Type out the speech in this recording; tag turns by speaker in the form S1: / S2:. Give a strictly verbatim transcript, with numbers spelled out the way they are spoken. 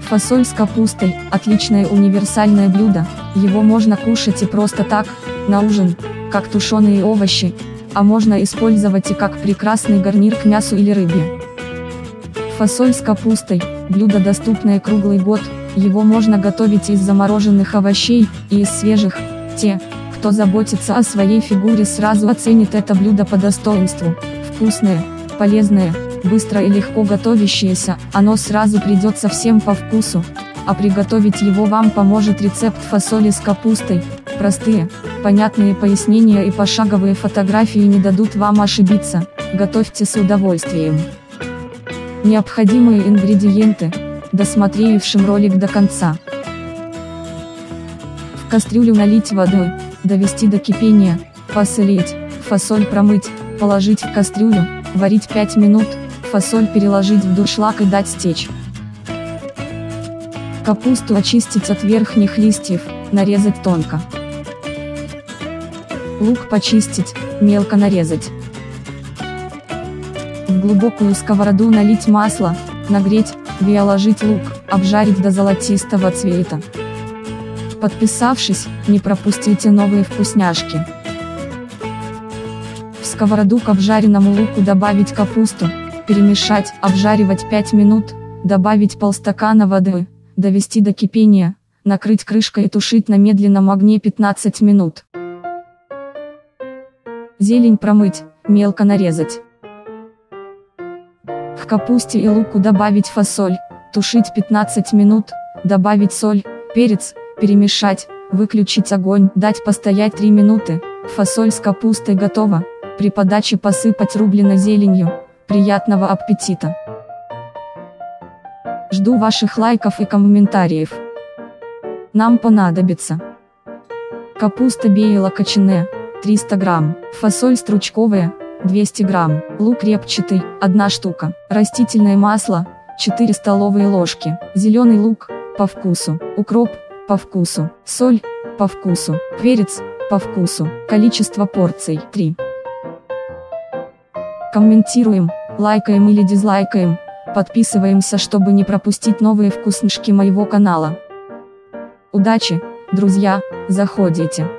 S1: Фасоль с капустой – отличное универсальное блюдо, его можно кушать и просто так, на ужин, как тушеные овощи, а можно использовать и как прекрасный гарнир к мясу или рыбе. Фасоль с капустой – блюдо, доступное круглый год, его можно готовить из замороженных овощей и из свежих. Те, кто заботится о своей фигуре, сразу оценит это блюдо по достоинству. Вкусное, полезное, быстро и легко готовящееся, оно сразу придется всем по вкусу, а приготовить его вам поможет рецепт фасоли с капустой. Простые, понятные пояснения и пошаговые фотографии не дадут вам ошибиться, готовьте с удовольствием. Необходимые ингредиенты, досмотревшим ролик до конца. В кастрюлю налить воды, довести до кипения, посолить, фасоль промыть, положить в кастрюлю, варить пять минут, фасоль переложить в дуршлаг и дать стечь. Капусту очистить от верхних листьев, нарезать тонко. Лук почистить, мелко нарезать. В глубокую сковороду налить масло, нагреть, виоложить лук, обжарить до золотистого цвета. Подписавшись, не пропустите новые вкусняшки. В сковороду к обжаренному луку добавить капусту, перемешать, обжаривать пять минут, добавить полстакана воды, довести до кипения, накрыть крышкой и тушить на медленном огне пятнадцать минут. Зелень промыть, мелко нарезать. К капусте и луку добавить фасоль, тушить пятнадцать минут, добавить соль, перец, перемешать, выключить огонь, дать постоять три минуты, фасоль с капустой готова, при подаче посыпать рубленой зеленью. Приятного аппетита! Жду ваших лайков и комментариев. Нам понадобится капуста белокочанная, триста грамм, фасоль стручковая, двести грамм, лук репчатый, одна штука, растительное масло, четыре столовые ложки, зеленый лук, по вкусу, укроп, по вкусу, соль, по вкусу, перец, по вкусу, количество порций, три. Комментируем, лайкаем или дизлайкаем, подписываемся, чтобы не пропустить новые вкусняшки моего канала. Удачи, друзья, заходите.